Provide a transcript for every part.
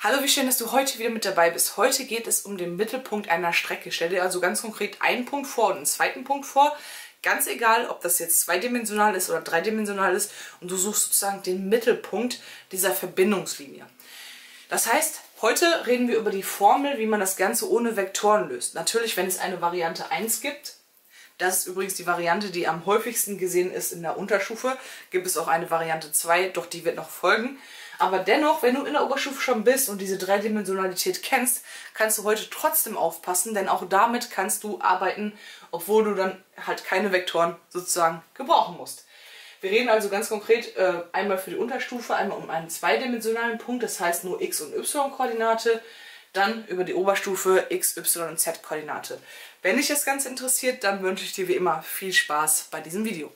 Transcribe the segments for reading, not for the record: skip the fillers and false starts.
Hallo, wie schön, dass du heute wieder mit dabei bist. Heute geht es um den Mittelpunkt einer Strecke. Stell dir also ganz konkret einen Punkt vor und einen zweiten Punkt vor. Ganz egal, ob das jetzt zweidimensional ist oder dreidimensional ist. Und du suchst sozusagen den Mittelpunkt dieser Verbindungslinie. Das heißt, heute reden wir über die Formel, wie man das Ganze ohne Vektoren löst. Natürlich, wenn es eine Variante 1 gibt. Das ist übrigens die Variante, die am häufigsten gesehen ist in der Unterstufe. Gibt es auch eine Variante 2, doch die wird noch folgen. Aber dennoch, wenn du in der Oberstufe schon bist und diese Dreidimensionalität kennst, kannst du heute trotzdem aufpassen, denn auch damit kannst du arbeiten, obwohl du dann halt keine Vektoren sozusagen gebrauchen musst. Wir reden also ganz konkret einmal für die Unterstufe, einmal um einen zweidimensionalen Punkt, das heißt nur x- und y-Koordinate, dann über die Oberstufe x, y und z-Koordinate. Wenn dich das Ganze interessiert, dann wünsche ich dir wie immer viel Spaß bei diesem Video.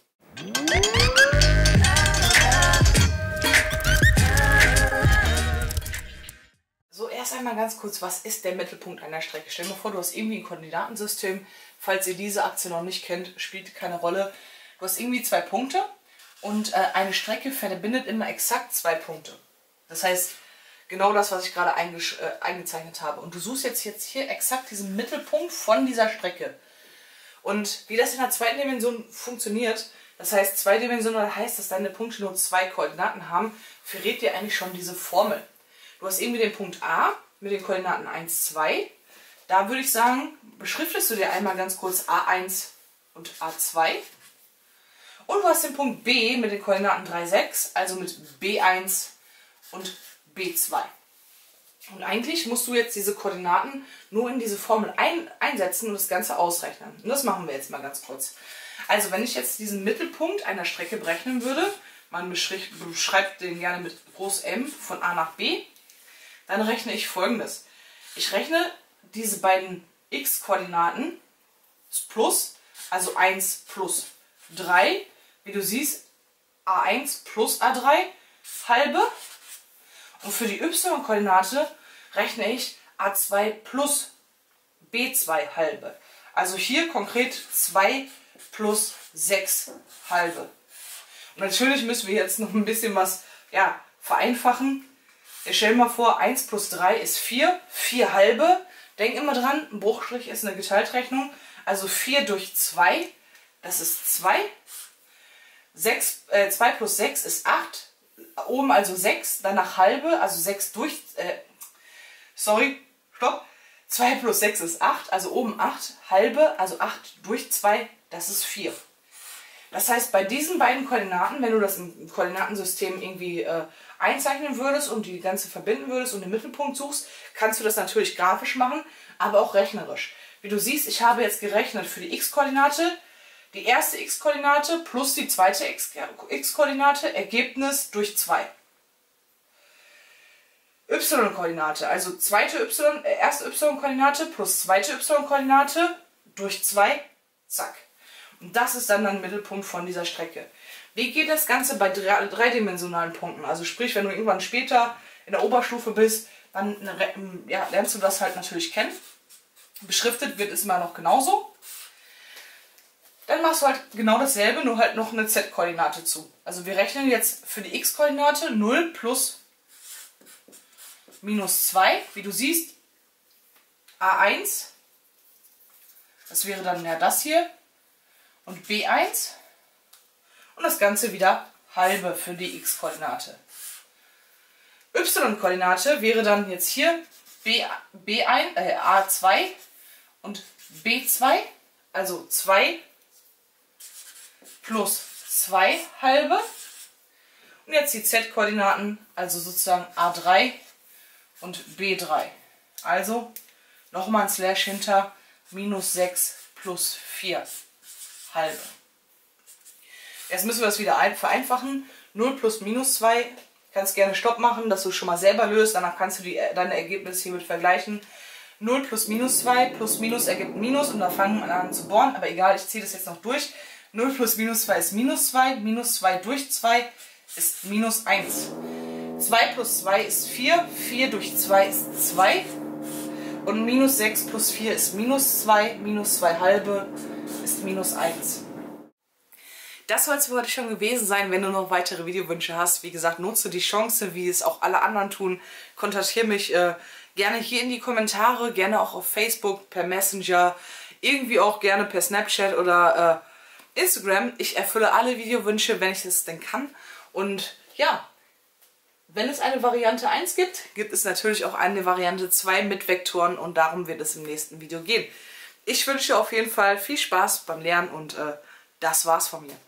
So, erst einmal ganz kurz, was ist der Mittelpunkt einer Strecke? Stell dir mal vor, du hast irgendwie ein Koordinatensystem. Falls ihr diese Aktion noch nicht kennt, spielt keine Rolle. Du hast irgendwie zwei Punkte und eine Strecke verbindet immer exakt zwei Punkte. Das heißt, genau das, was ich gerade eingezeichnet habe. Und du suchst jetzt hier exakt diesen Mittelpunkt von dieser Strecke. Und wie das in der zweiten Dimension funktioniert, das heißt, zweidimensional heißt, dass deine Punkte nur zwei Koordinaten haben, verrät dir eigentlich schon diese Formel. Du hast irgendwie den Punkt A mit den Koordinaten 1, 2. Da würde ich sagen, beschriftest du dir einmal ganz kurz A1 und A2. Und du hast den Punkt B mit den Koordinaten 3, 6, also mit B1 und B2. Und eigentlich musst du jetzt diese Koordinaten nur in diese Formel einsetzen und das Ganze ausrechnen. Und das machen wir jetzt mal ganz kurz. Also wenn ich jetzt diesen Mittelpunkt einer Strecke berechnen würde, man beschreibt den gerne mit groß M von A nach B, dann rechne ich Folgendes. Ich rechne diese beiden x-Koordinaten plus, also 1 plus 3, wie du siehst, A1 plus A3 halbe. Und für die y-Koordinate rechne ich A2 plus B2 halbe. Also hier konkret 2 plus 6 halbe. Und natürlich müssen wir jetzt noch ein bisschen was vereinfachen. Ich stelle mal vor, 1 plus 3 ist 4, 4 halbe. Denk immer dran, ein Bruchstrich ist eine Geteiltrechnung. Also 4 durch 2, das ist 2. 2 plus 6 ist 8. Oben also 6, danach halbe, also 6 durch... 2 plus 6 ist 8, also oben 8, halbe, also 8 durch 2, das ist 4. Das heißt, bei diesen beiden Koordinaten, wenn du das im Koordinatensystem irgendwie einzeichnen würdest und die ganze verbinden würdest und den Mittelpunkt suchst, kannst du das natürlich grafisch machen, aber auch rechnerisch. Wie du siehst, ich habe jetzt gerechnet für die x-Koordinate, die erste x-Koordinate plus die zweite x-Koordinate, Ergebnis durch 2. Y-Koordinate, also erste y-Koordinate plus zweite y-Koordinate durch 2, zack. Und das ist dann der Mittelpunkt von dieser Strecke. Wie geht das Ganze bei dreidimensionalen Punkten? Also sprich, wenn du irgendwann später in der Oberstufe bist, dann lernst du das halt natürlich kennen. Beschriftet wird es immer noch genauso. Dann machst du halt genau dasselbe, nur halt noch eine z-Koordinate zu. Also wir rechnen jetzt für die x-Koordinate 0 plus minus 2. Wie du siehst, A1, das wäre dann das hier, und B1 und das Ganze wieder halbe für die x-Koordinate. Y-Koordinate wäre dann jetzt hier A2 und B2, also 2 plus 2 halbe. Und jetzt die z-Koordinaten, also sozusagen A3 und B3. Also nochmal ein Slash hinter, minus 6 plus 4 halbe. Jetzt müssen wir das wieder vereinfachen. 0 plus minus 2, kannst gerne Stopp machen, dass du schon mal selber löst. Danach kannst du deine Ergebnisse hiermit vergleichen. 0 plus minus 2 plus minus ergibt minus und da fangen wir an zu bohren. Aber egal, ich ziehe das jetzt noch durch. 0 plus minus 2 ist minus 2 durch 2 ist minus 1. 2 plus 2 ist 4, 4 durch 2 ist 2. Und minus 6 plus 4 ist minus 2 halbe ist minus 1. Das soll es für heute schon gewesen sein. Wenn du noch weitere Videowünsche hast, wie gesagt, nutze die Chance, wie es auch alle anderen tun. Kontaktiere mich gerne hier in die Kommentare, gerne auch auf Facebook, per Messenger, irgendwie auch gerne per Snapchat oder Instagram. Ich erfülle alle Videowünsche, wenn ich das denn kann. Und ja, wenn es eine Variante 1 gibt, gibt es natürlich auch eine Variante 2 mit Vektoren und darum wird es im nächsten Video gehen. Ich wünsche dir auf jeden Fall viel Spaß beim Lernen und das war's von mir.